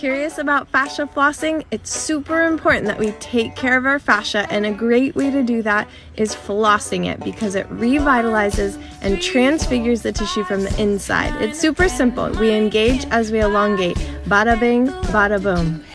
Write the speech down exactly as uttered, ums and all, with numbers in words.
Curious about fascia flossing? It's super important that we take care of our fascia, and a great way to do that is flossing it because it revitalizes and transfigures the tissue from the inside. It's super simple. We engage as we elongate. Bada bing, bada boom.